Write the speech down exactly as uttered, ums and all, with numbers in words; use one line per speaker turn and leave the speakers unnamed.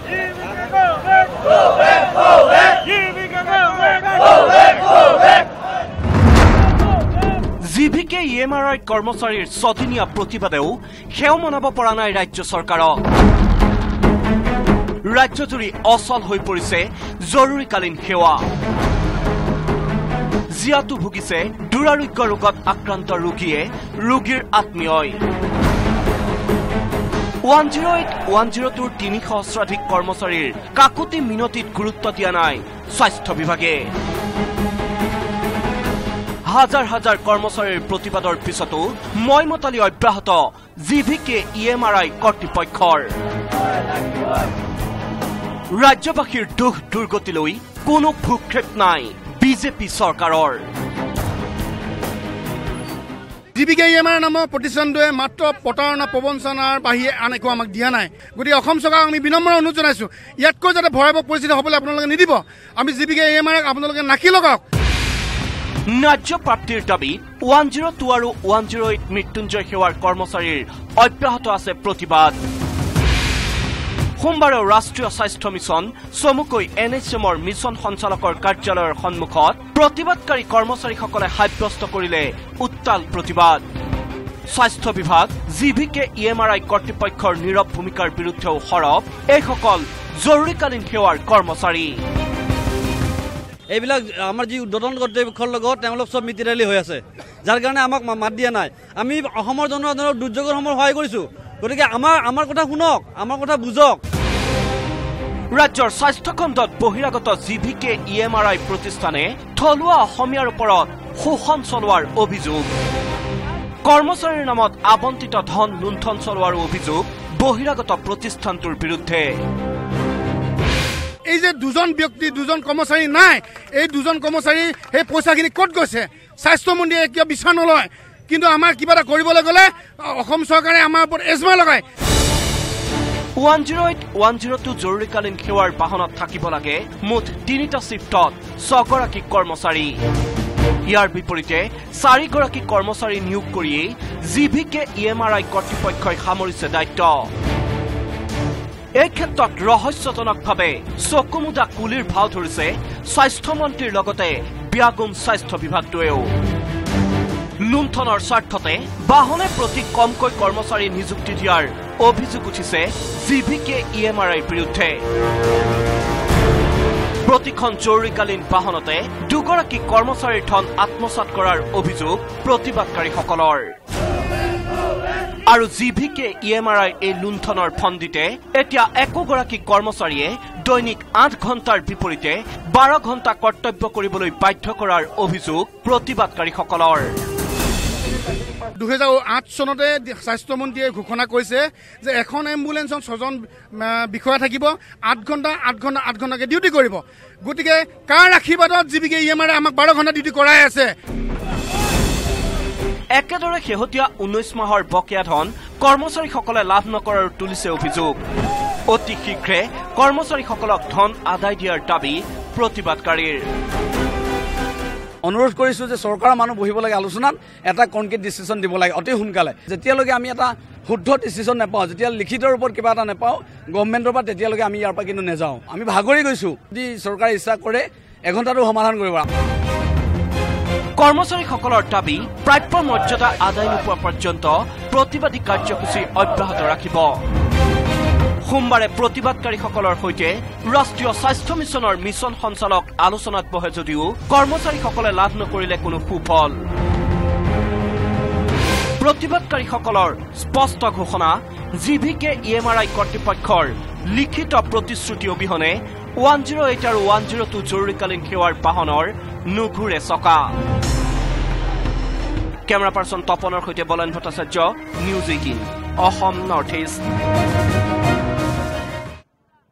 GVK E M R I কৰ্মচাৰীৰ ছদিনীয়া প্ৰতিবাদেও সেও মনাব পৰা নাই ৰাজ্য চৰকাৰক। ৰাজ্যজুৰি অচল হৈ পৰিছে জৰুৰীকালীন সেৱা। জিয়াতো ভুগিছে দুৰাৰোগ্য ৰোগত আক্ৰান্ত ৰোগীয়ে ৰোগীৰ আত্মীয়ই। One zero' eight one zero' টুৰ তিনি সহস্ৰাধিক কৰ্মচাৰীৰ কাকুতি মিনতিত গুৰুত্ব দিয়া নাই স্বাস্থ্য বিভাগে। হাজাৰ হাজাৰ কৰ্মচাৰীৰ প্ৰতিবাদৰ পিছতো মইমতালি অব্যাহত GVK E M R I কৰ্তৃপক্ষৰ। ৰাজ্যবাসীৰ দুখ দুৰ্গতিলৈ কোনো ভূক্ষেপ নাই বিজেপি চৰকাৰৰ।
জিভিকে ই এম আৰ নামৰ প্ৰতিষ্ঠানটোৱে মাত্ৰ প্ৰতাৰণা প্ৰবঞ্চনাৰ বাহিৰে আন একো আমাক দিয়া নাই। গতিকে অসম চৰকাৰক আমি বিনম্ৰ অনুৰোধ জনাইছো, ইয়াতকৈ যাতে ভয়াৱহ পৰিস্থিতি হ'বলৈ আপোনালোকে নিদিব। আমি জিভিকে ই এম আৰক আপোনালোকে নাকি লগাওক।
ন্যায্য প্ৰাপ্তিৰ দাবীত ওৱান জিৰ' টু আৰু ওৱান জিৰ' এইট মৃত্যুঞ্জয় সেৱাৰ কৰ্মচাৰীৰ অব্যাহত আছে প্ৰতিবাদ। সোমবাৰে ৰাষ্ট্ৰীয় স্বাস্থ্য মিছন চমুকৈ এন এইচ এমৰ মিছন সঞ্চালকৰ কাৰ্যালয়ৰ সন্মুখত প্ৰতিবাদকাৰী কৰ্মচাৰীসকলে সাব্যস্ত কৰিলে উত্তাল প্ৰতিবাদ। স্বাস্থ্য বিভাগ GVK E M R I কৰ্তৃপক্ষৰ নীৰৱ ভূমিকাৰ বিৰুদ্ধেও সৰব এইসকল জৰুৰীকালীন সেৱাৰ কৰ্মচাৰী।
এইবিলাক আমাৰ যি উদ্বোধন কৰ্তৃপক্ষৰ লগত তেওঁলোক চব মিতিৰালি হৈ আছে, যাৰ কাৰণে আমাক মাত দিয়া নাই। আমি অসমৰ জনসাধাৰণক দুৰ্যোগৰ সময়ত সহায় কৰিছো, গতিকে আমাৰ আমাৰ কথা শুনক, আমাৰ কথা বুজক।
ৰাজ্যৰ স্বাস্থ্য খণ্ডত বহিৰাগত GVK E M R I প্ৰতিষ্ঠানে থলুৱা অসমীয়াৰ ওপৰত শোষণ চলোৱাৰ অভিযোগ। কৰ্মচাৰীৰ নামত আবণ্টিত ধন লুণ্ঠন চলোৱাৰ অভিযোগ বহিৰাগত প্ৰতিষ্ঠানটোৰ বিৰুদ্ধে।
এই যে দুজন ব্যক্তি দুজন কৰ্মচাৰী নাই, এই দুজন কৰ্মচাৰী সেই পইচাখিনি ক'ত গৈছে স্বাস্থ্যমন্ত্ৰীয়ে কিয় বিচাৰ নলয়। কিন্তু আমাৰ কিবা এটা কৰিবলৈ গ'লে অসম চৰকাৰে আমাৰ ওপৰত এজমা লগায়।
One zero' eight one zero' two জৰুৰীকালীন সেৱাৰ বাহনত থাকিব লাগে মুঠ তিনিটা শ্বিফ্টত ছগৰাকী কৰ্মচাৰী। ইয়াৰ বিপৰীতে চাৰিগৰাকী কৰ্মচাৰী নিয়োগ কৰিয়েই GVK E M R I কৰ্তৃপক্ষই সামৰিছে দায়িত্ব। এই ক্ষেত্ৰত ৰহস্যজনকভাৱে চকুমুদা কুলিৰ ভাও ধৰিছে স্বাস্থ্যমন্ত্ৰীৰ লগতে ব্যাগুম স্বাস্থ্য বিভাগটোৱেও। লুণ্ঠনৰ স্বাৰ্থতে বাহনে প্ৰতি কমকৈ কৰ্মচাৰী নিযুক্তি দিয়াৰ অভিযোগ উঠিছে জিভিকে ই এম আৰ আইৰ বিৰুদ্ধে। প্ৰতিখন জৰুৰীকালীন বাহনতে দুগৰাকী কৰ্মচাৰীৰ ধন আত্মসাৎ কৰাৰ অভিযোগ প্ৰতিবাদকাৰীসকলৰ। আৰু জিভিকে ই এম আৰ আইৰ এই লুণ্ঠনৰ ফন্দিতে এতিয়া একোগৰাকী কৰ্মচাৰীয়ে দৈনিক আঠ ঘণ্টাৰ বিপৰীতে বাৰ ঘণ্টা কৰ্তব্য কৰিবলৈ বাধ্য কৰাৰ অভিযোগ প্ৰতিবাদকাৰীসকলৰ।
দুহেজাৰ আঠ চনতে স্বাস্থ্যমন্ত্ৰীয়ে ঘোষণা কৰিছে যে এখন এম্বুলেন্সত ছজন বিষয়া থাকিব, আঠ ঘণ্টা আঠ ঘণ্টা আঠ ঘণ্টাকে ডিউটি কৰিব। গতিকে কাৰ আশীৰ্বাদত জিভিকে ই এম আৰ আমাক বাৰ ঘণ্টা ডিউটি কৰাই আছে।
একেদৰে শেহতীয়া ঊনৈশ মাহৰ বকেয়া ধন কৰ্মচাৰীসকলে লাভ নকৰাৰ তুলিছে অভিযোগ। অতি শীঘ্ৰে কৰ্মচাৰীসকলক ধন আদায় দিয়াৰ দাবী প্ৰতিবাদকাৰীৰ।
অনুৰোধ কৰিছো যে চৰকাৰৰ মানুহ বহিব লাগে আলোচনাত, এটা কনক্ৰিট ডিচিশ্যন দিব লাগে অতি সোনকালে। যেতিয়ালৈকে আমি এটা শুদ্ধ ডিচিশ্যন নাপাওঁ, যেতিয়া লিখিত ৰূপত কিবা এটা নাপাওঁ গভৰ্ণমেণ্টৰ পৰা, তেতিয়ালৈকে আমি ইয়াৰ পৰা কিন্তু নাযাওঁ। আমি ভাগৰি গৈছো। যদি চৰকাৰে ইচ্ছা কৰে এঘণ্টাটো সমাধান কৰিব।
কৰ্মচাৰীসকলৰ দাবী প্ৰাপ্য মৰ্যাদা আদায় নোপোৱা পৰ্যন্ত প্ৰতিবাদী কাৰ্যসূচী অব্যাহত ৰাখিব। সোমবাৰে প্ৰতিবাদকাৰীসকলৰ সৈতে ৰাষ্ট্ৰীয় স্বাস্থ্য মিছনৰ মিছন সঞ্চালক আলোচনাত বহে যদিও কৰ্মচাৰীসকলে লাভ নকৰিলে কোনো সুফল। প্ৰতিবাদকাৰীসকলৰ স্পষ্ট ঘোষণা, GVK E M R I কৰ্তৃপক্ষৰ লিখিত প্ৰতিশ্ৰুতি অবিহনে ওৱান জিৰ' এইট আৰু ওৱান জিৰ' টু জৰুৰীকালীন সেৱাৰ বাহনৰ নুঘূৰে চকা। কেমেৰা পাৰ্চন তপনৰ সৈতে Bolen Bhattacharya, news eighteen Assam north east.